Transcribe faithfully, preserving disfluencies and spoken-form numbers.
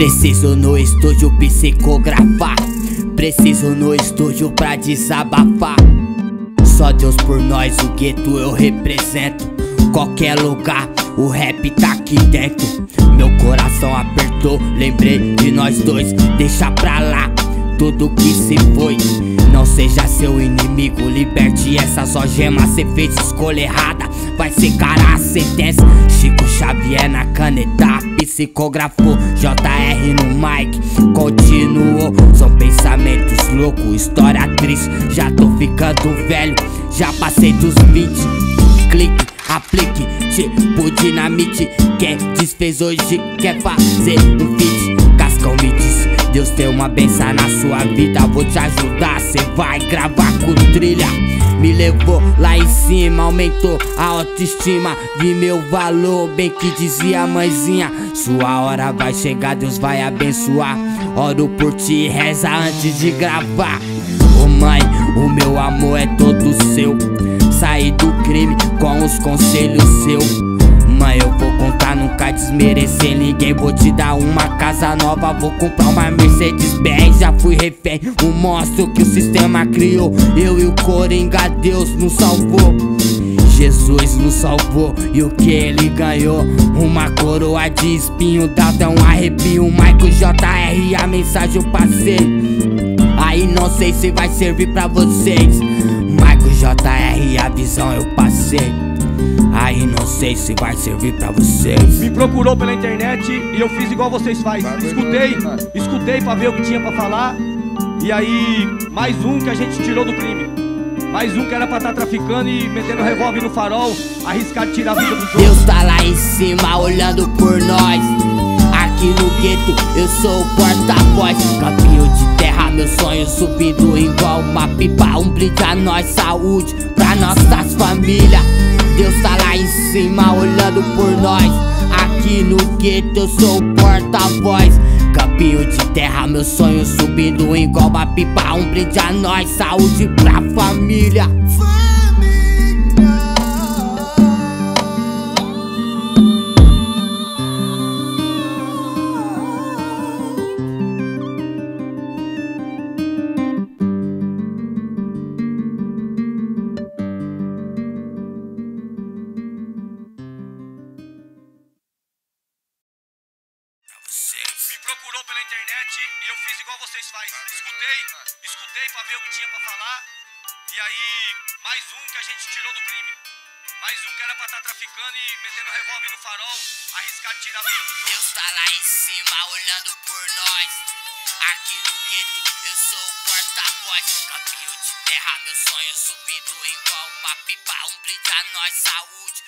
Preciso no estúdio psicografar, preciso no estúdio pra desabafar. Só Deus por nós, o gueto eu represento. Qualquer lugar, o rap tá aqui dentro. Meu coração apertou, lembrei de nós dois. Deixa pra lá tudo que se foi. Não seja seu inimigo, liberte essas algemas. Cê fez escolha errada, vai ser cara a sentença. Chico Xavier na caneta, psicografou, J R no mic, continuou. São pensamentos loucos, história triste. Já tô ficando velho, já passei dos vinte. Clique, aplique, tipo dinamite. Quem desfez hoje quer fazer um feat. Cascão me disse, Deus tem uma benção na sua vida. Vou te ajudar, cê vai gravar com trilha. Me levou lá em cima, aumentou a autoestima. Vi meu valor, bem que dizia a mãezinha. Sua hora vai chegar, Deus vai abençoar. Oro por ti, reza antes de gravar. Ô mãe, o meu amor é todo seu. Saí do crime com os conselhos seus. Mãe, eu vou contar, nunca desmerecer ninguém. Vou te dar uma casa nova, vou comprar uma Mercedes Benz. Já fui refém, um monstro que o sistema criou. Eu e o Coringa, Deus nos salvou. Jesus nos salvou, e o que ele ganhou? Uma coroa de espinho, dá até um arrepio. Michael J R, a mensagem eu passei. Aí não sei se vai servir pra vocês. Michael J R, a visão eu passei. Aí não sei se vai servir pra vocês. Me procurou pela internet e eu fiz igual vocês fazem. Escutei, escutei pra ver o que tinha pra falar. E aí, mais um que a gente tirou do crime. Mais um que era pra estar traficando e metendo revólver no farol, arriscar de tirar a vida dos outros. Deus tá lá em cima olhando por nós. Aqui no gueto eu sou o porta-voz. Caminho de terra, meu sonho subindo igual uma pipa. Um brinde a nós, saúde pra nossas famílias. Deus tá lá em cima olhando por nós. Aqui no gueto eu sou o porta-voz. Campinho de terra, meu sonho subindo igual uma pipa. Um brinde a nós, saúde pra família. Me procurou pela internet e eu fiz igual vocês fazem. Escutei, escutei pra ver o que tinha pra falar. E aí, mais um que a gente tirou do crime. Mais um que era pra estar traficando e metendo revólver no farol, arriscar de tirar a vida dos outros. Deus tá lá em cima olhando por nós. Aqui no gueto eu sou o porta-voz. Caminho de terra, meu sonho subindo igual uma pipa. Um brinde a nós, saúde